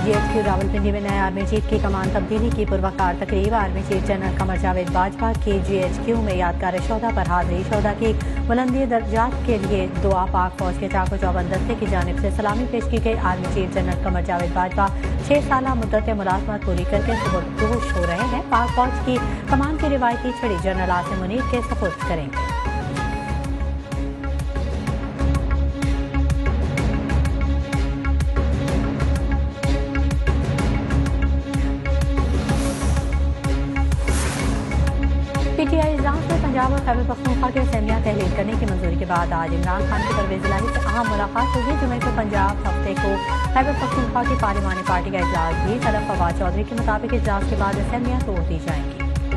PGHQ Rawalpindi में नए army chief की कमान तब्दीली की पुरवकार तकरीब। Army chief general Qamar Javed Bajwa की GHQ में यादगार शोधा पर हाजिरी। शोधा की बुलंदी दर्जात के लिए दुआ। पाक फौज के चाको चौबंद दस्ते की जानिब से सलामी पेश की गई। Army chief general Qamar Javed Bajwa 6 साल मुद्दत मुलाजमत पूरी करके सुबुर्दोश हो रहे हैं। पाक फौज की कमान की रिवायती छड़ी जनरल आसिम मुनीर के सपुर्द करेंगे। PTI इजलास में पंजाब और खैबर पख्तूनख्वा के असम्बलियां तहलील करने की मंजूरी के बाद आज इमरान खान की परवेज इलाही से अहम मुलाकात होगी। जुमे को पंजाब हफ्ते को खैबर पख्तूनख्वा की पार्लिमानी पार्टी का इजलास भी। सदर फवाद चौधरी के मुताबिक इजलास के बाद असम्बलियां तोड़ दी जाएंगी।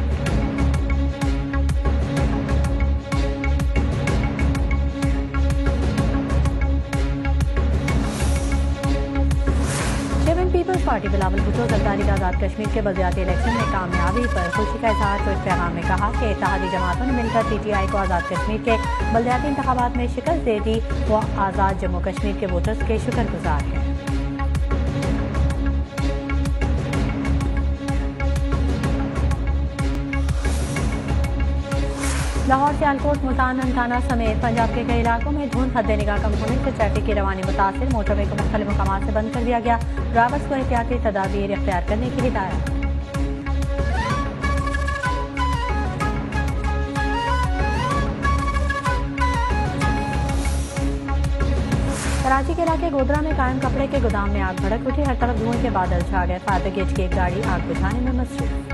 पीपल्स पार्टी बिलावल भुट्टो जरदारी का आज़ाद कश्मीर के बलदियाती इलेक्शन में कामयाबी पर खुशी का इजहार तो इस पैगाम में कहा कि इत्तेहादी जमातों ने मिलकर PTI को आज़ाद कश्मीर के बलदियाती इंतखाबात में शिकस्त दे दी। वो आज़ाद जम्मू कश्मीर के वोटर्स के शुक्रगुजार हैं। लाहौर सियालकोट मुल्तान ननकाना समेत पंजाब के कई इलाकों में धुंध हद निगाह कम होने से ट्रैफिक की रवानी मुतासिर। मोटरवे को मुख्तलिफ मकामात से बंद कर दिया गया। ड्राइवर्स को एहतियाती तदाबीर इख्तियार करने की हिदायत। कराची के इलाके गोधरा में कायम कपड़े के गोदाम में आग भड़क उठी। हर तरफ धुएं के बादल छा गए। फायर ब्रिगेड की एक गाड़ी आग बुझाने में मसरूफ।